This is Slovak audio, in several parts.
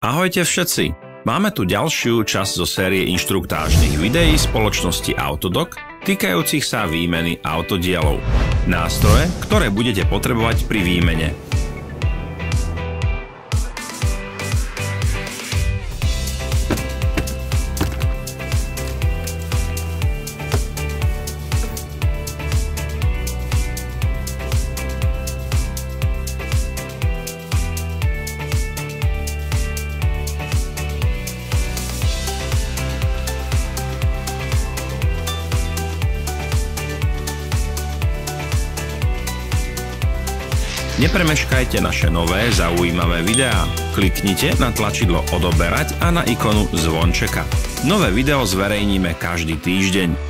Ahojte všetci! Máme tu ďalšiu časť zo série inštruktážnych videí spoločnosti Autodoc týkajúcich sa výmeny autodielov. Nástroje, ktoré budete potrebovať pri výmene. Nepremeškajte naše nové zaujímavé videá. Kliknite na tlačidlo odoberať a na ikonu zvončeka. Nové video zverejníme každý týždeň.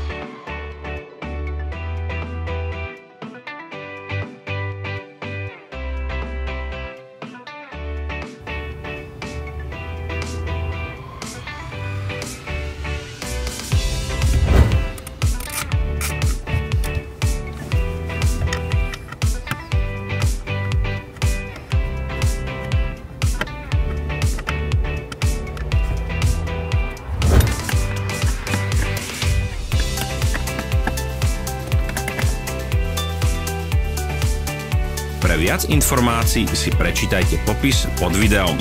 Pre viac informácií si prečítajte popis pod videom.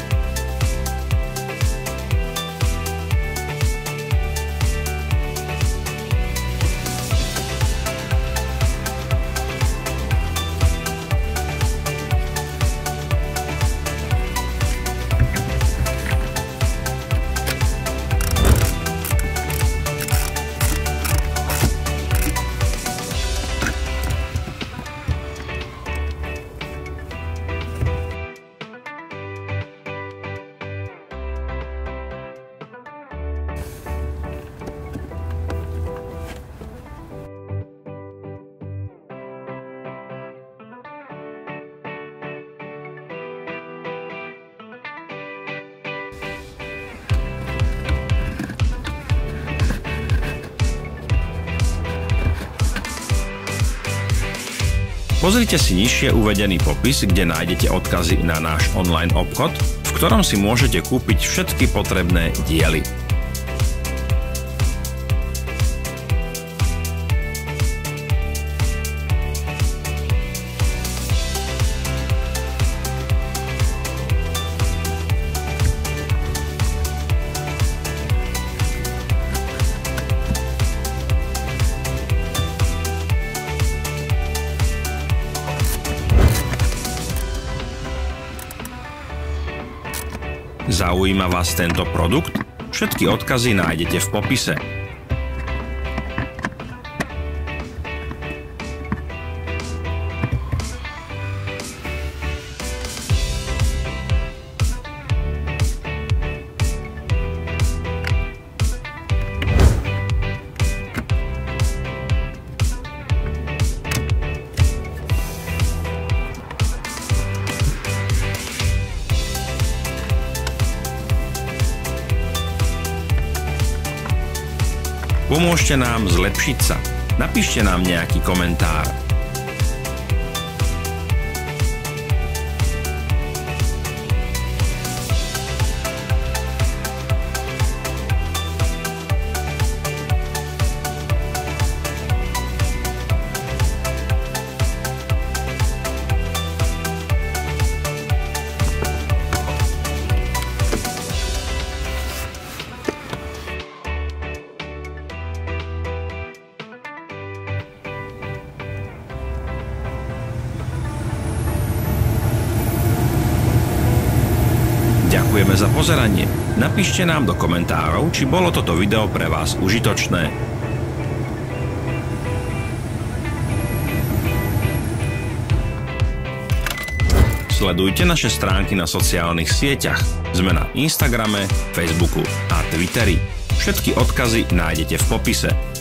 Pozrite si nižšie uvedený popis, kde nájdete odkazy na náš online obchod, v ktorom si môžete kúpiť všetky potrebné diely. Zaujíma vás tento produkt? Všetky odkazy nájdete v popise. Pomôžte nám zlepšiť sa. Napíšte nám nejaký komentár. Ďakujeme za pozeranie. Napíšte nám do komentárov, či bolo toto video pre vás užitočné. Sledujte naše stránky na sociálnych sieťach. Sme na Instagrame, Facebooku a Twitteri. Všetky odkazy nájdete v popise.